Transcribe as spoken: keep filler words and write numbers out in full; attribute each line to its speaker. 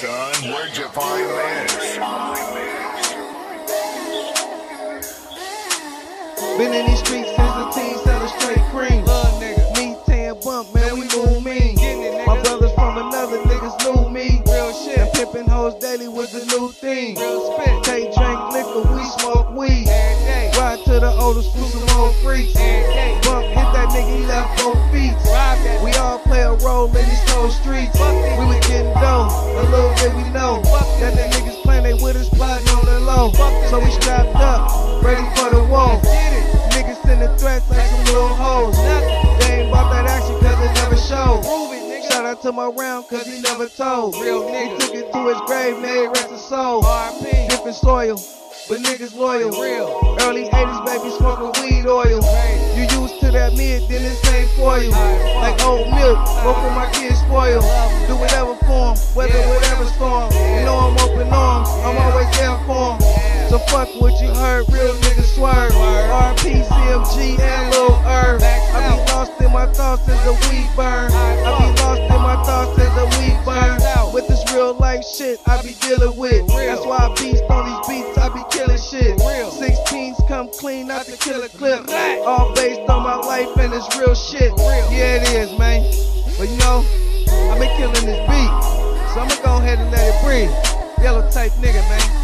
Speaker 1: son? Where'd you find this?
Speaker 2: Been in these streets since a teen, selling straight cream.
Speaker 3: Love nigga.
Speaker 2: Me, Tan Bump, man, we move mean.
Speaker 3: It,
Speaker 2: My brothers from another niggas knew me.
Speaker 3: Real shit.
Speaker 2: And pimpin' hoes daily was the new thing.
Speaker 3: Real spit.
Speaker 2: They drink liquor, we smoke weed.
Speaker 3: Every day.
Speaker 2: Ride to the older school, some old freaks.
Speaker 3: Every day.
Speaker 2: Bump, hit that nigga, he left both feet.
Speaker 3: Rob that.
Speaker 2: We all play a role in these cold streets. We was getting dough, a little bit we know. That the niggas playing, they with us plotting on the low. So we strapped up, ready for the war.
Speaker 3: Get it.
Speaker 2: Niggas sending threats like some little hoes.
Speaker 3: Nothing.
Speaker 2: They ain't bought that action cause it never showed.
Speaker 3: Prove it, nigga.
Speaker 2: Shout out to my round cause he never told.
Speaker 3: Real
Speaker 2: He
Speaker 3: nigga.
Speaker 2: took it to his grave, made rest his soul.
Speaker 3: R P.
Speaker 2: Different soil, but niggas loyal.
Speaker 3: Real.
Speaker 2: Early eighties, baby, smoking weed oil.
Speaker 3: Crazy.
Speaker 2: You used to that mid, then this ain't for you. Like old milk, both of my kids spoil. Do whatever for 'em, weather whatever storm. You know I'm open arms, I'm always there for 'em. So fuck what you heard, real niggas swerve. R P, C M G, and Lil Herb. I be lost in my thoughts as the weed burn. I be lost in my thoughts as the weed burn. With this real life shit I be dealing with. That's why I beast on these beats, I be killing shit. sixteens come clean out the killer clip. All based on my life and it's real shit. Yeah, it is, man. But you know, I've been killing this beat. So I'ma go ahead and let it breathe. Yellow type nigga, man.